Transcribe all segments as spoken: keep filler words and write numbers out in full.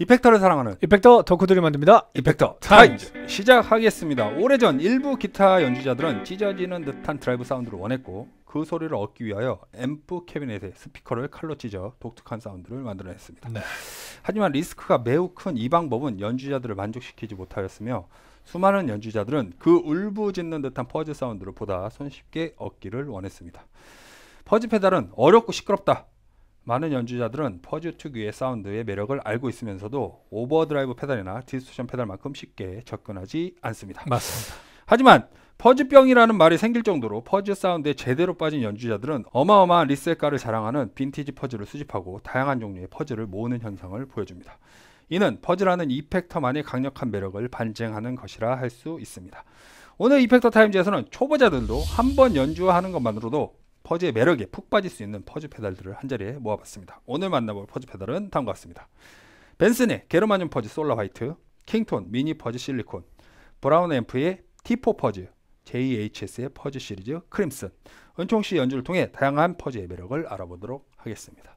이펙터를 사랑하는 이펙터 덕후들이 만듭니다. 이펙터 타임즈 시작하겠습니다. 오래전 일부 기타 연주자들은 찢어지는 듯한 드라이브 사운드를 원했고 그 소리를 얻기 위하여 앰프 캐비넷에 스피커를 칼로 찢어 독특한 사운드를 만들어냈습니다. 네. 하지만 리스크가 매우 큰 이 방법은 연주자들을 만족시키지 못하였으며 수많은 연주자들은 그 울부짖는 듯한 퍼즈 사운드를 보다 손쉽게 얻기를 원했습니다. 퍼즈 페달은 어렵고 시끄럽다. 많은 연주자들은 퍼즈 특유의 사운드의 매력을 알고 있으면서도 오버드라이브 페달이나 디스토션 페달만큼 쉽게 접근하지 않습니다. 맞습니다. 하지만 퍼즈병이라는 말이 생길 정도로 퍼즈 사운드에 제대로 빠진 연주자들은 어마어마한 리셀가를 자랑하는 빈티지 퍼즈를 수집하고 다양한 종류의 퍼즈를 모으는 현상을 보여줍니다. 이는 퍼즈라는 이펙터만의 강력한 매력을 반증하는 것이라 할 수 있습니다. 오늘 이펙터 타임즈에서는 초보자들도 한번 연주하는 것만으로도 퍼즈의 매력에 푹 빠질 수 있는 퍼즈 페달들을 한자리에 모아봤습니다. 오늘 만나볼 퍼즈 페달은 다음과 같습니다. 벤슨의 게르마늄 퍼즈 솔라 화이트, 킹톤 미니 퍼즈 실리콘, 브라운 앰프의 티 포 퍼즈, 제이에이치에스의 퍼즈 시리즈 크림슨, 은총씨 연주를 통해 다양한 퍼즈의 매력을 알아보도록 하겠습니다.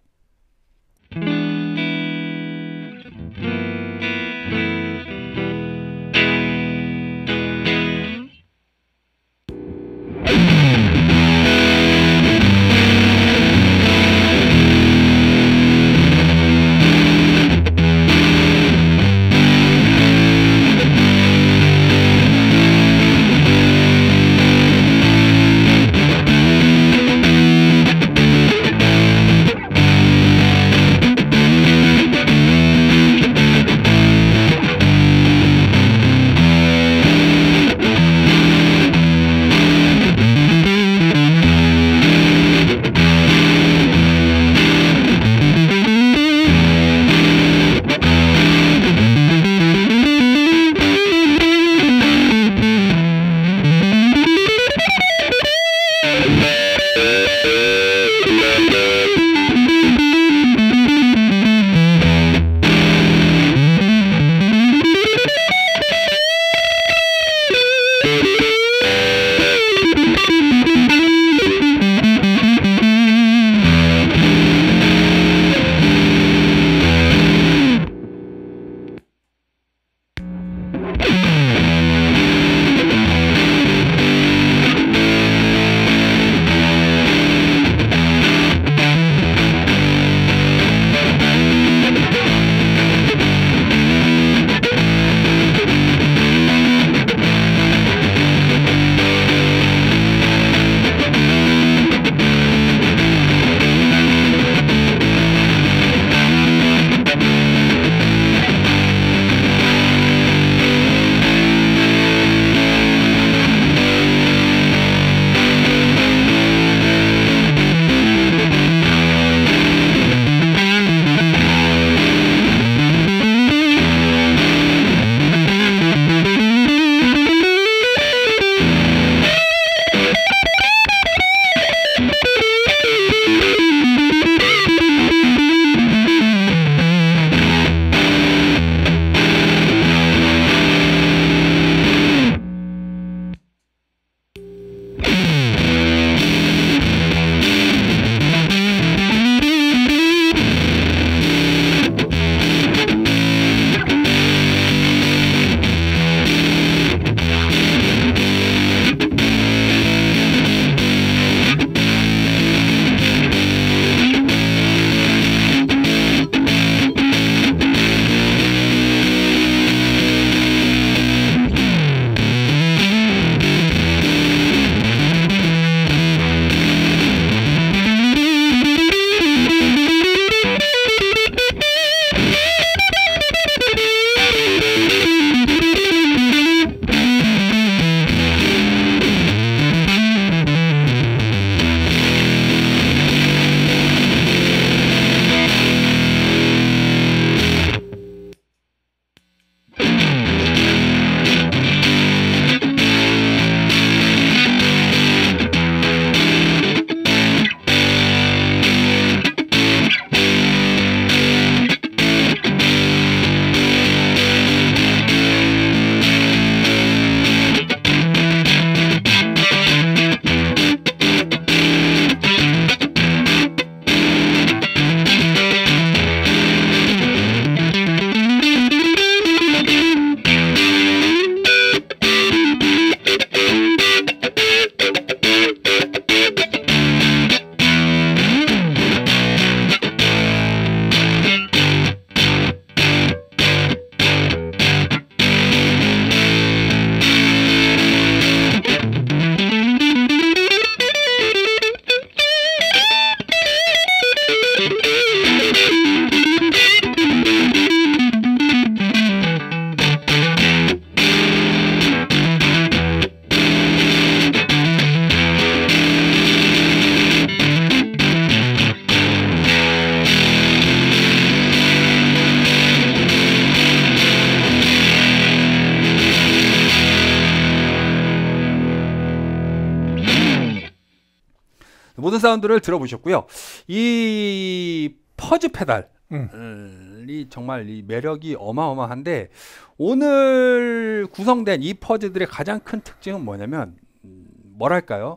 모든 사운드를 들어보셨고요. 이 퍼즈 페달이 음. 정말 이 매력이 어마어마한데 오늘 구성된 이 퍼즈들의 가장 큰 특징은 뭐냐면 음, 뭐랄까요?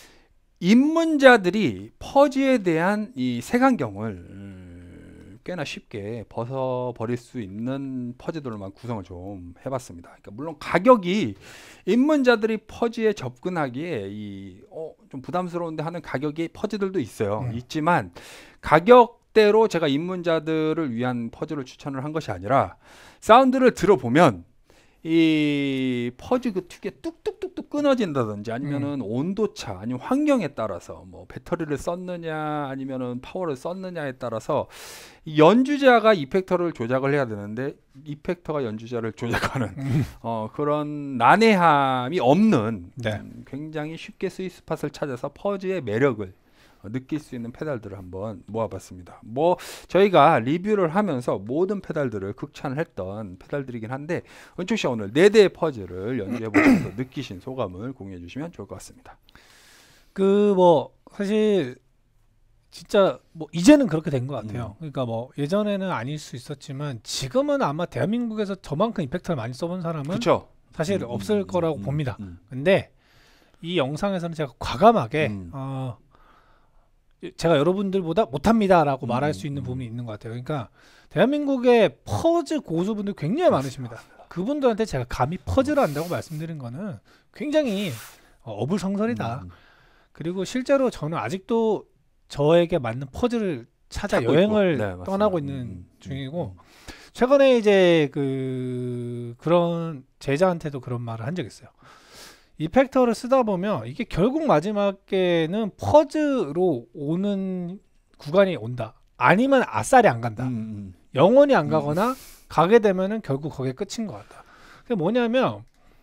입문자들이 퍼즈에 대한 이 색안경을 음, 꽤나 쉽게 벗어버릴 수 있는 퍼즈들만 구성을 좀 해봤습니다. 그러니까 물론 가격이 입문자들이 퍼즈에 접근하기에 이, 어, 좀 부담스러운데 하는 가격이 퍼즈들도 있어요. 음. 있지만 가격대로 제가 입문자들을 위한 퍼즈를 추천을 한 것이 아니라 사운드를 들어보면 이 퍼즈 그 특유의 뚝뚝뚝뚝 끊어진다든지 아니면은 음. 온도차 아니면 환경에 따라서 뭐 배터리를 썼느냐 아니면은 파워를 썼느냐에 따라서 연주자가 이펙터를 조작을 해야 되는데 이펙터가 연주자를 조작하는 음. 어, 그런 난해함이 없는 네. 음, 굉장히 쉽게 스윗 스팟을 찾아서 퍼즈의 매력을 느낄 수 있는 페달들을 한번 모아봤습니다. 뭐 저희가 리뷰를 하면서 모든 페달들을 극찬을 했던 페달들이긴 한데 은총 씨가 오늘 네 대의 퍼즐을 연주해 보셔서 느끼신 소감을 공유해 주시면 좋을 것 같습니다. 그 뭐 사실 진짜 뭐 이제는 그렇게 된 것 같아요. 음. 그러니까 뭐 예전에는 아닐 수 있었지만 지금은 아마 대한민국에서 저만큼 이펙터를 많이 써본 사람은 그쵸? 사실 음, 없을 음, 거라고 음, 봅니다. 음. 근데 이 영상에서는 제가 과감하게 음. 어, 제가 여러분들보다 못합니다라고 음, 말할 수 있는 음. 부분이 있는 것 같아요. 그러니까 대한민국의 퍼즈 고수분들 굉장히 많으십니다. 그분들한테 제가 감히 퍼즈를 한다고 말씀드린 거는 굉장히 어, 어불성설이다. 음. 그리고 실제로 저는 아직도 저에게 맞는 퍼즐을 찾아 여행을 네, 떠나고 있는 음, 중이고 음, 최근에 이제 그 그런 제자한테도 그런 말을 한 적이 있어요. 이펙터를 쓰다 보면 이게 결국 마지막에는 퍼즈로 오는 구간이 온다. 아니면 아싸리 안 간다. 음, 음. 영원히 안 가거나 음. 가게 되면은 결국 거기에 끝인 것 같다. 그게 뭐냐면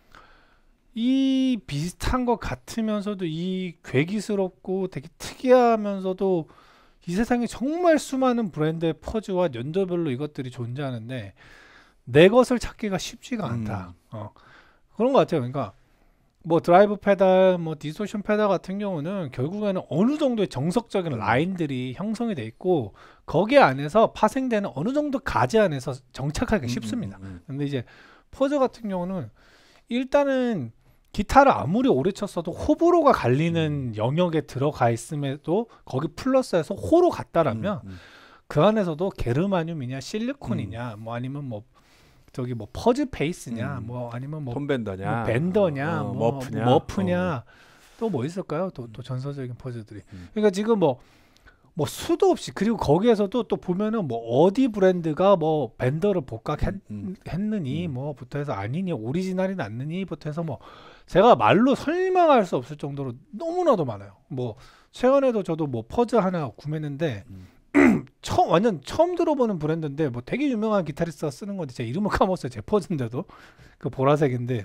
이 비슷한 것 같으면서도 이 괴기스럽고 되게 특이하면서도 이 세상에 정말 수많은 브랜드의 퍼즈와 연도별로 이것들이 존재하는데 내 것을 찾기가 쉽지가 않다. 음. 어. 그런 것 같아요. 그러니까 뭐 드라이브 페달, 뭐 디스토션 페달 같은 경우는 결국에는 어느 정도의 정석적인 음. 라인들이 형성이 돼 있고 거기 안에서 파생되는 어느 정도 가지 안에서 정착하기 음, 쉽습니다. 음, 음. 근데 이제 퍼즈 같은 경우는 일단은 기타를 아무리 오래 쳤어도 호불호가 갈리는 음. 영역에 들어가 있음에도 거기 플러스해서 호로 갔다라면 음, 음. 그 안에서도 게르마늄이냐 실리콘이냐 음. 뭐 아니면 뭐 저기 뭐 퍼즈 페이스냐 음. 뭐 아니면 뭐 톰밴더냐 뭐 밴더냐 어, 뭐 머프냐, 머프냐 어. 또 뭐 있을까요? 또, 또 전설적인 퍼즐들이 음. 그러니까 지금 뭐 뭐 수도 없이 그리고 거기에서도 또 보면은 뭐 어디 브랜드가 뭐 밴더를 복각했느니 음. 뭐부터 해서 아니니 오리지널이 낫느니부터 해서 뭐 제가 말로 설명할 수 없을 정도로 너무나도 많아요. 뭐 최근에도 저도 뭐 퍼즈 하나 구매했는데 음. 처음 완전 처음 들어보는 브랜드인데 뭐 되게 유명한 기타리스트가 쓰는 건데 제가 이름을 까먹었어요. 제 퍼즈인데도 그 보라색인데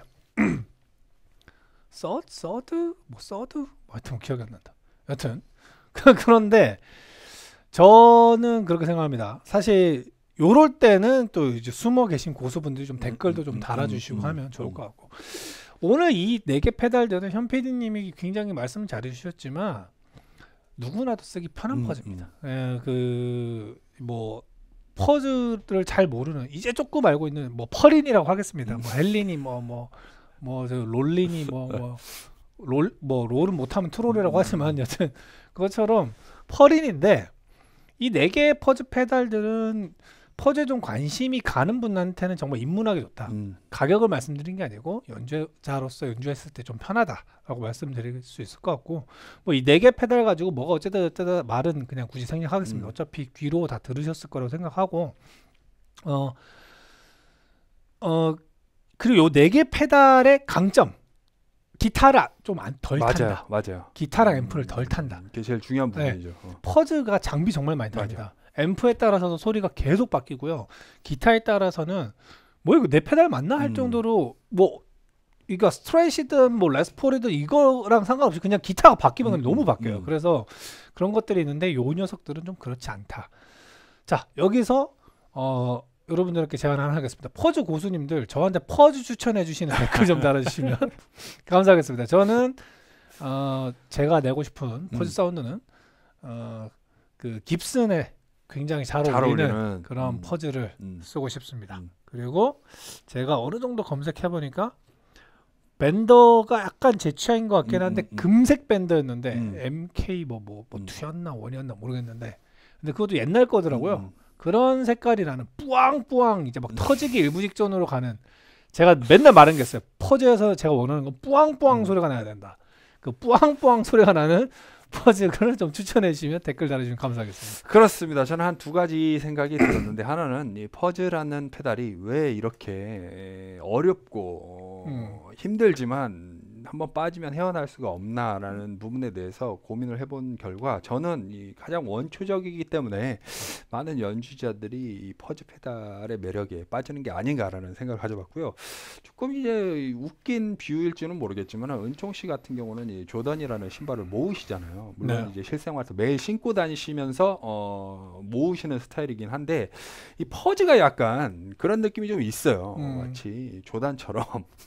서 서드 뭐 서드 뭐 하여튼 기억이 안 난다. 여튼 그런데 저는 그렇게 생각합니다. 사실 요럴 때는 또 이제 숨어 계신 고수분들이 좀 댓글도 좀 달아주시고 음, 음, 음, 하면 좋을 것 같고 오늘 이 네 개 페달들은 현 피디님이 굉장히 말씀 잘해주셨지만 누구나도 쓰기 편한 음, 퍼즈입니다. 음. 예, 그 뭐 퍼즈를 잘 모르는 이제 조금 알고 있는 뭐 펄린이라고 하겠습니다. 음. 뭐 헬린이 뭐 뭐 뭐 롤린이 뭐 뭐 롤 뭐 롤은 못하면 트롤이라고 하지만 여튼 그것처럼 펄린인데 이 네 개의 퍼즈 페달들은 퍼즈에 좀 관심이 가는 분한테는 정말 입문하기 좋다. 음. 가격을 말씀드린 게 아니고 연주자로서 연주했을 때 좀 편하다라고 말씀드릴 수 있을 것 같고 뭐 이 네 개 페달 가지고 뭐가 어쨌든 어쨌든 말은 그냥 굳이 생략하겠습니다. 음. 어차피 귀로 다 들으셨을 거라고 생각하고 어, 어 그리고 요 네 개 페달의 강점 기타를 좀 덜 탄다. 맞아요. 기타랑 앰프를 덜 탄다. 그게 제일 중요한 부분이죠. 네. 어. 퍼즈가 장비 정말 많이 탑니다. 앰프에 따라서도 소리가 계속 바뀌고요. 기타에 따라서는 뭐 이거 내 페달 맞나 할 음. 정도로 뭐 이거 스트레이시든 뭐 레스폴이든 이거랑 상관없이 그냥 기타가 바뀌면 음. 너무 바뀌어요. 음. 그래서 그런 것들이 있는데 요 녀석들은 좀 그렇지 않다. 자 여기서 어 여러분들께 제안 하나 하겠습니다. 퍼즈 고수님들 저한테 퍼즈 추천해 주시는 댓글 좀 달아주시면 감사하겠습니다. 저는 어, 제가 내고 싶은 퍼즈 음. 사운드는 어, 그 깁슨에 굉장히 잘, 잘 어울리는, 어울리는 그런 음. 퍼즐을 음. 쓰고 싶습니다. 음. 그리고 제가 어느 정도 검색해 보니까 밴더가 약간 제 취향인 것 같긴 음, 한데 음, 음. 금색 밴더였는데 음. 엠케이 뭐 뭐 뭐 음. 투였나 원이었나 모르겠는데 근데 그것도 옛날 거더라고요. 음. 그런 색깔이 나는 뿌앙뿌앙 이제 막 터지기 일부 직전으로 가는, 제가 맨날 말한 게 있어요. 퍼즐에서 제가 원하는 건 뿌앙뿌앙 음. 소리가 나야 된다. 그 뿌앙뿌앙 소리가 나는 퍼즐을 좀 추천해 주시면 댓글 달아주시면 감사하겠습니다. 그렇습니다. 저는 한 두 가지 생각이 들었는데 하나는 이 퍼즐하는 페달이 왜 이렇게 어렵고 어, 힘들지만 한번 빠지면 헤어날 수가 없나라는 부분에 대해서 고민을 해본 결과 저는 이 가장 원초적이기 때문에 많은 연주자들이 이 퍼즐 페달의 매력에 빠지는 게 아닌가라는 생각을 가져봤고요. 조금 이제 웃긴 비유일지는 모르겠지만 은총 씨 같은 경우는 이 조던이라는 신발을 모으시잖아요. 물론 네. 이제 실생활에서 매일 신고 다니시면서 어, 모으시는 스타일이긴 한데 이 퍼즈가 약간 그런 느낌이 좀 있어요. 음. 마치 조단처럼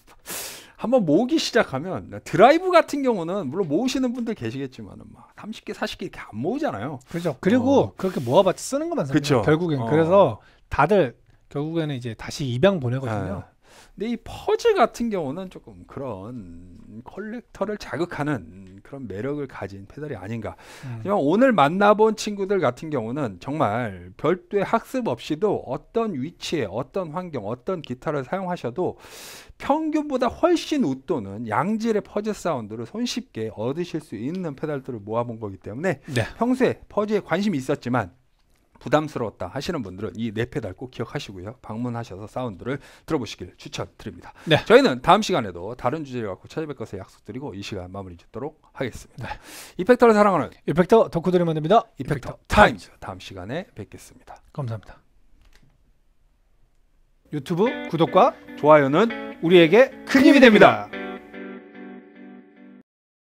한번 모으기 시작하면 드라이브 같은 경우는 물론 모으시는 분들 계시겠지만은 막 삼십 개, 사십 개 이렇게 안 모으잖아요. 그렇죠. 그리고 어. 그렇게 모아봤자 쓰는 것만 씁니다. 그쵸. 결국엔 어. 그래서 다들 결국에는 이제 다시 입양 보내거든요. 아, 근데 이 퍼즐 같은 경우는 조금 그런 컬렉터를 자극하는 그런 매력을 가진 페달이 아닌가. 음. 하지만 오늘 만나본 친구들 같은 경우는 정말 별도의 학습 없이도 어떤 위치에 어떤 환경 어떤 기타를 사용하셔도 평균보다 훨씬 웃도는 양질의 퍼즐 사운드를 손쉽게 얻으실 수 있는 페달들을 모아본 거기 때문에 네. 평소에 퍼즐에 관심이 있었지만 부담스러웠다 하시는 분들은 이 네 페달 꼭 기억하시고요. 방문하셔서 사운드를 들어보시길 추천드립니다. 네. 저희는 다음 시간에도 다른 주제를 갖고 찾아뵐 것을 약속드리고 이 시간 마무리 짓도록 하겠습니다. 네. 이펙터를 사랑하는 이펙터 덕후들이 만듭니다. 이펙터 타임즈 다음 시간에 뵙겠습니다. 감사합니다. 유튜브 구독과 좋아요는 우리에게 큰 힘이 됩니다.